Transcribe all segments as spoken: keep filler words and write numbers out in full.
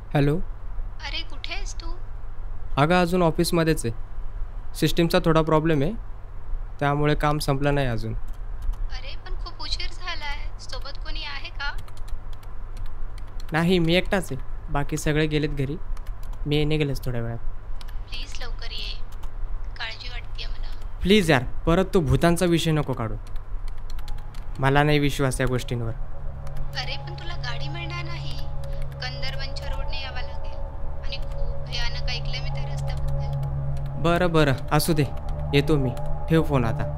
Hello. अरे कुठे आहेस तू? अगं अजून ऑफिसमध्येच आहे. सिस्टीमचा थोडा प्रॉब्लेम आहे, त्यामुळे काम संपलं नाही अजून. अरे पण खूप उशीर झालाय. सोबत कोणी आहे का? नाही, मी एकटाच आहे. बाकी सगळे गेलेत घरी. मी निघेलच थोड्या वेळात. प्लीज लवकर ये. काळजी वाटतेय मला. प्लीज यार, परत तो भूतांचा विषय नको काढू. मला नाही विश्वास या गोष्टींवर. अरे पण तुला गाडी मिळणार नाही. कंदरबनच्या रोडने यावं लागेल. आणि खूप भयानक ऐकलंय मी त्या रस्त्याबद्दल. बरं बरं, असू दे. येतो मी. ठेव फोन आता.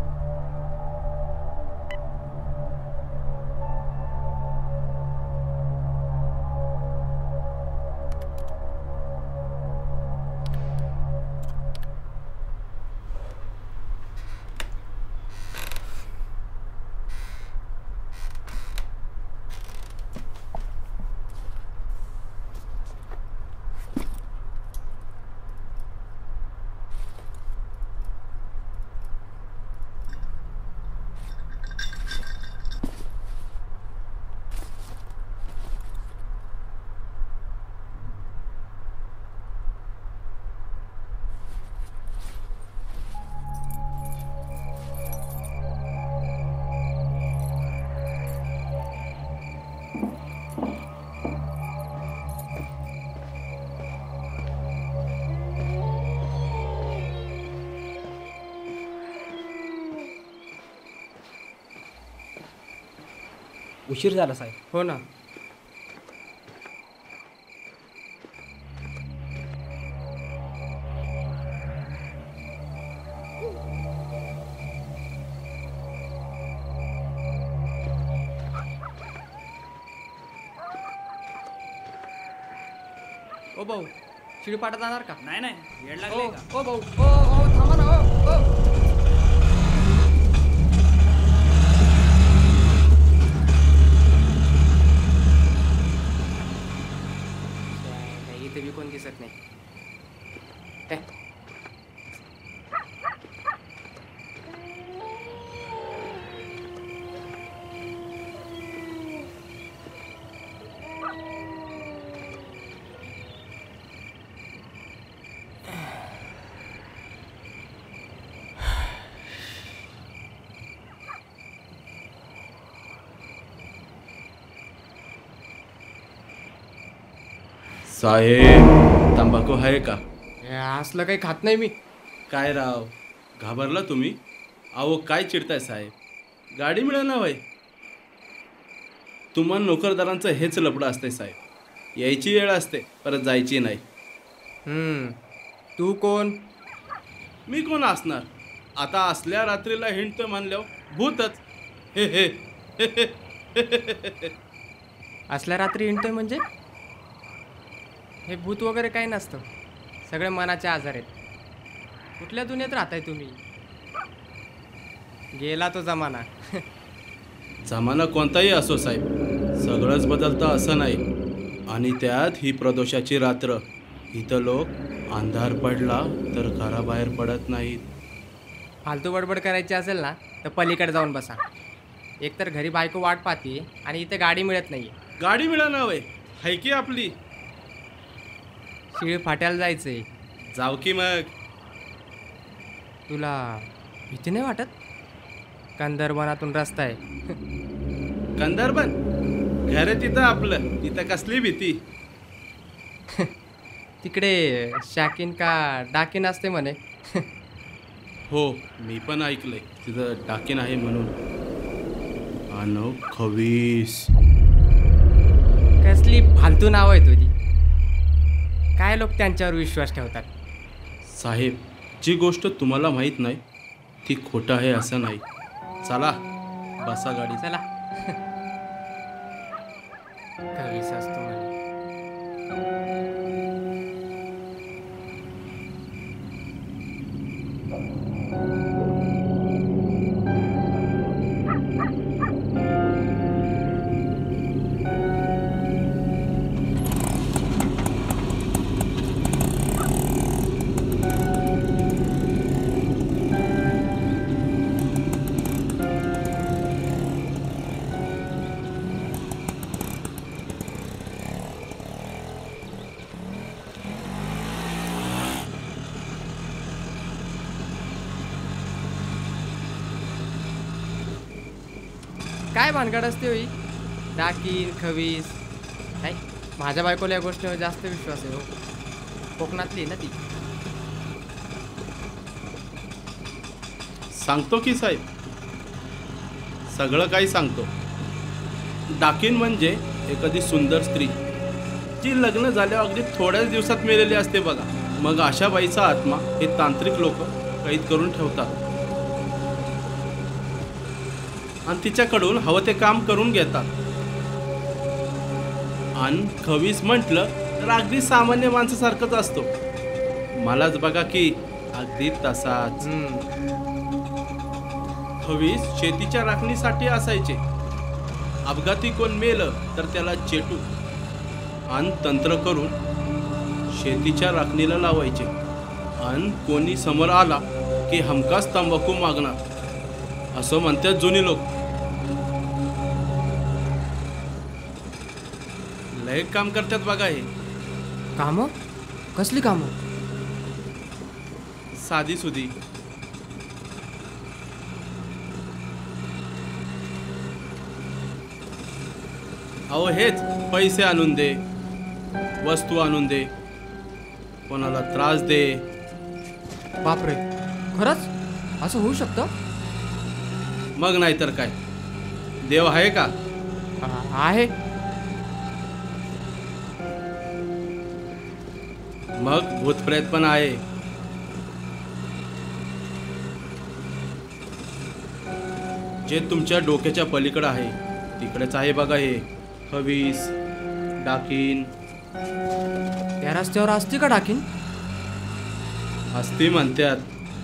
उशीर झाला साहेब. हो ना. ओ भाऊ, शिळपाटा जाणार का? नाही नाही, वेळ ओ लागले का? ओ भाऊ, ओ ओ थांबा ना. ओ ओ नाही, इथे बी कोण दिसत नाही. हे. साहेब, तंबाखू आहे का? हे असलं काही खात नाही मी. काय राव, घाबरला तुम्ही? अहो काय चिडताय साहेब, गाडी मिळेना वय. तुम्हा नोकरदारांचं हेच लफडं असते साहेब. यायची वेळ असते, परत जायची नाही. हम्म. तू कोण? मी कोण असणार? आता असल्या रात्रीला हिंडतं म्हणल्यावर भूतच. हे हे असल्या रात्री हिंडतोय म्हणजे? हे भूत वगैरे काही नसतं. सगळे मनाचे आजार आहेत. कुठल्या दुनियेत राहताय तुम्ही? गेला तो जमाना. जमाना कोणताही असो साहेब, सगळंच बदलतं असं नाही. आणि त्यात ही प्रदोषाची रात्र. इथं लोक अंधार पडला तर घराबाहेर पडत नाहीत. फालतू बडबड करायची असेल ना तर पलीकडे जाऊन बसा. एकतर घरी बायको वाट पाहते आणि इथे गाडी मिळत नाही. गाडी मिळाना वय, हाय की आपली. शिळ फाट्याला जायचंय. जाऊ की मग. तुला भीती नाही वाटत? कंदरबनातून रस्ता आहे. कंदरबन घर तिथं आपलं, तिथं कसली भीती. तिकडे शाकीन का डाकीन असते म्हणे. हो, मी पण ऐकलंय तिथं डाकीन आहे म्हणून. आणि खवीस. कसली फालतू नाव आहे तुझी. काय लोक त्यांच्यावर विश्वास ठेवतात. साहेब, जी गोष्ट तुम्हाला माहीत नाही ती खोटं आहे असं नाही. चला बसा गाडी. चला. कवीस असतो म्हणे. काय भानगड असते होई? डाकीन खवीस नाही, माझ्या बायकोला या गोष्टीवर जास्त विश्वास आहे हो. कोकणातली ना ती. सांगतो की साहेब, सगळं काही सांगतो. डाकीन म्हणजे एखादी सुंदर स्त्री जी लग्न झाल्यावर अगदी थोड्याच दिवसात मेलेली असते बघा. मग अशा बाईचा आत्मा हे तांत्रिक लोक कैद करून ठेवतात आणि तिच्याकडून हवं ते काम करून घेतात. आणि खवीस म्हटलं तर अगदी सामान्य माणसासारखंच असतो. मलाच बघा की अगदी तसाच. खवीस शेतीच्या राखणीसाठी असायचे. अपघाती कोण मेलं तर त्याला चेटू आणि तंत्र करून शेतीच्या राखणीला लावायचे. आणि कोणी समोर आला की हमखास तंबाखू मागणार असं म्हणतात जुनी लोक. लय काम करतात बघा हे. कामं? कसली कामं? साधी सुधी. अहो हेच पैसे आणून दे, वस्तू आणून दे, कोणाला त्रास दे. बापरे, खरंच असं होऊ शकतं? मग नाही तर काय, देव आहे का? आ- आहे. मग भूतप्रेत पण आहे. जे तुमच्या डोक्याच्या पलीकडे आहे तिकडेच आहे बघा हे खवीस, डाकीन. त्या रस्त्यावर असते का डाकीन? असती म्हणतात.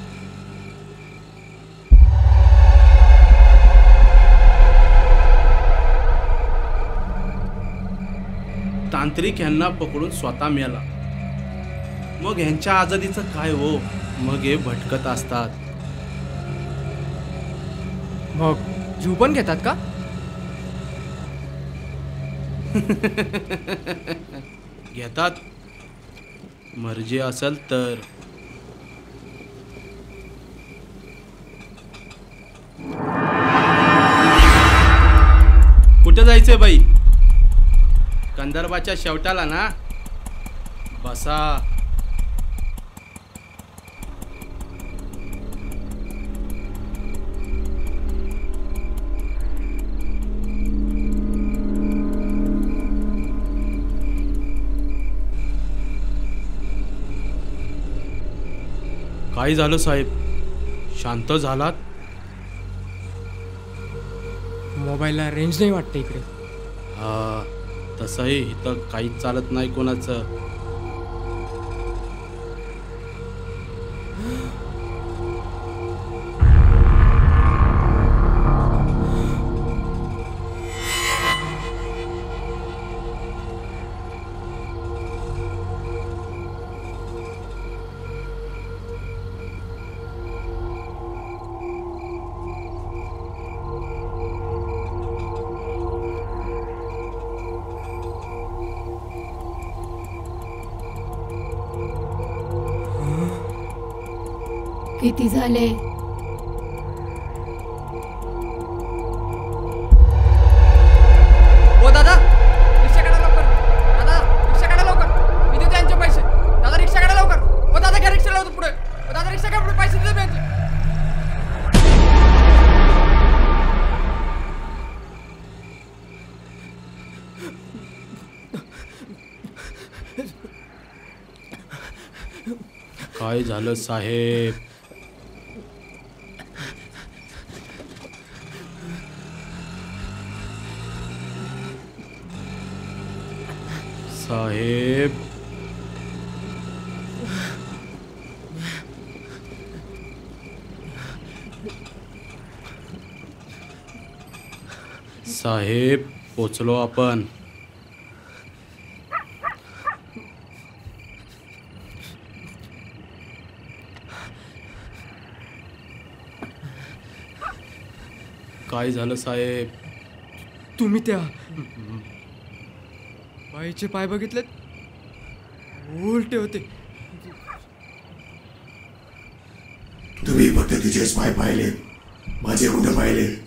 तांत्रिक यांना पकडून स्वतः मेला. मग ह्यांच्या आजादीचं काय हो? मग हे भटकत असतात. मग जीव पण घेतात का? घेतात, मर्जी असेल तर. कुठे जायचंय बाई? कंदर्पाच्या शेवटाला ना. बसा. काय झालं साहेब? शांत झालात? मोबाईलला रेंज नाही वाटते इकडे. हा, तसंही इथं काहीच चालत नाही कोणाचं. किती झाले? ओ दादा, रिक्षा काढा लवकर. दादा, रिक्षा काढा लवकर. मी देतो यांचे पैसे. दादा, रिक्षा काढा लवकर. ओ दादा, घ्या रिक्षा लावतो पुढे. ओ दादा, रिक्षा काय पुढे पैसे देतो मी यांचे. काय झालं साहेब? साहेब, साहेब पोचलो आपण. काय झालं साहेब? तुम्ही त्या बाईचे पाय बघितलेत? उलटे होते. तुम्ही फक्त तिचेच पाय पाहिले, माझे कुठं पाहिले?